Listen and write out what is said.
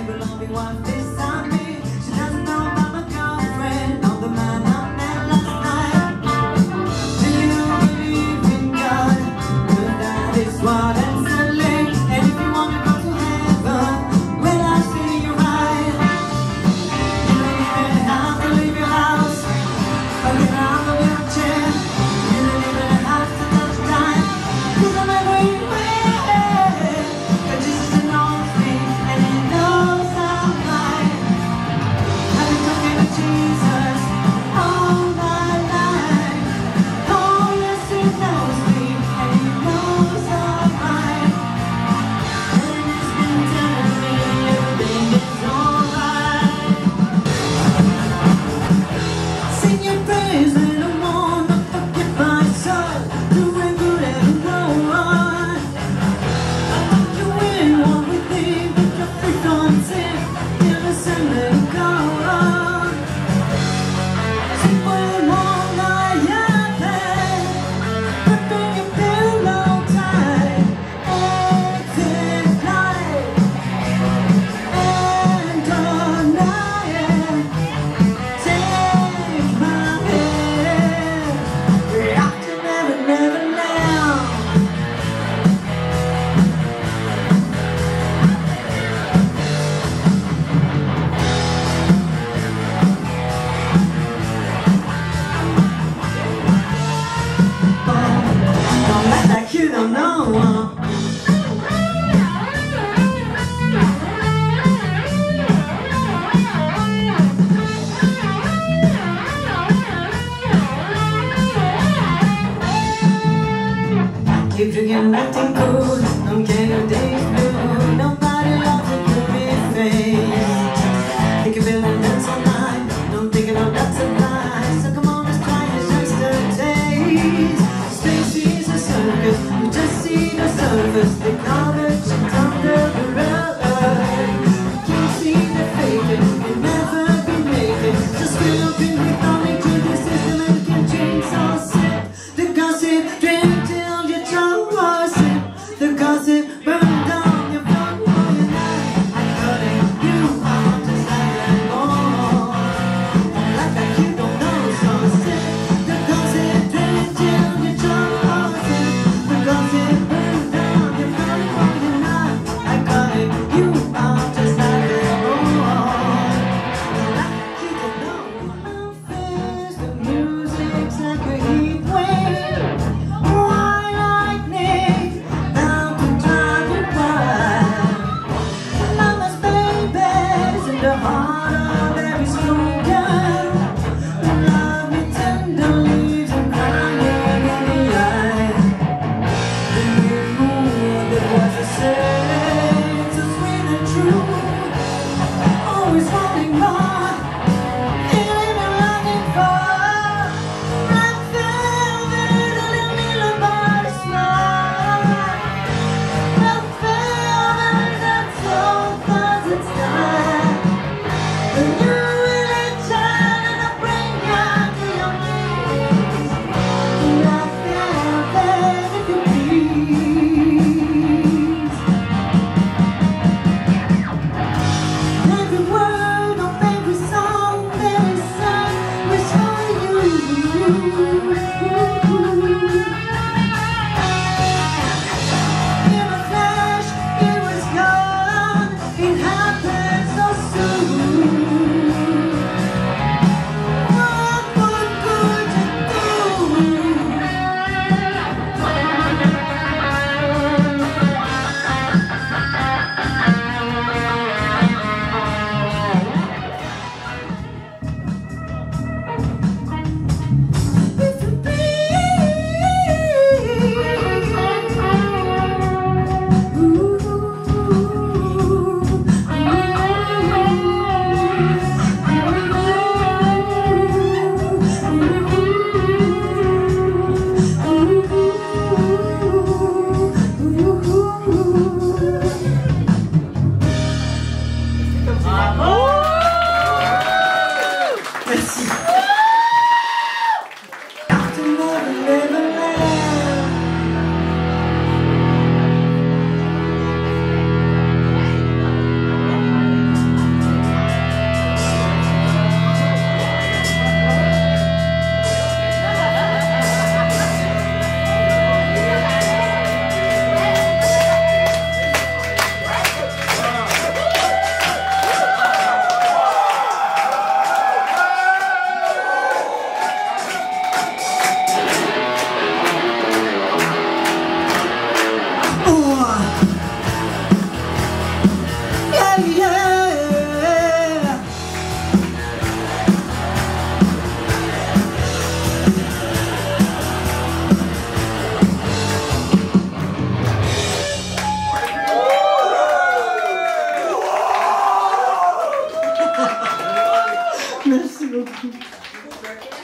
never loving wife beside me. She doesn't know about my girlfriend or the man I met last night. Do you believe in God? Well, that is what I'm selling. And if you want to go to heaven, well, I'll see you right. You don't even have to leave your house or get out of your chair. You don't even have to touch time, 'cause I'm everywhere. But Jesus knows me and He knows I'm right. I've been talking to Jesus all my life. Oh yes, He knows me and He knows I'm right. And He's been telling me everything is alright. Sing your praise in the morning, don't forget my soul. Doing good and no one. You win one with me, put your feet on sin. Innocent little girl. Sing for your long night, gripping your pillow tight. Exit light and all night. Take my hand, we're off to Never, Never Land. Don't let that you don't know. Keep drinking, acting cool. Don't care your day's blue. Nobody loves a gloomy face. Think you're feeling that's all night. Don't think you know that's a lie. So come on, let's try it just a taste. Stacy's a circus. We just see the surface. They covered shit under the rug. Can't see the faking. You'll never be making. Just fill up in with only to the system and you can change. So sip the gossip, drink till you're drunk. Or sip the gossip, burn down your phone for your night. I'm cutting you out just like that more. Like that you don't know. So sip the gossip, drink till you're drunk. Or sip the gossip, burn down your phone for your night. I'm cutting you out just like that more. Like that you don't know. I'm fast, the music's like a heat wave. Why lightning bound to drive you wild? Mama's baby's in the heart of every school girl. Love me tender, leaves and crying in the eye. The new moon, the voice that says so sweet and true. Always wanting more, feeling and longing for. Black velvet, a little million body smile. Black velvet, that's all does its time. The new religion and a bring you to your knees. Black velvet, if you please. Every word of every song that is sung was for you. In a flash, it was gone. It happened so soon. What could you do? Merci. After Never, Never Land. Merci beaucoup.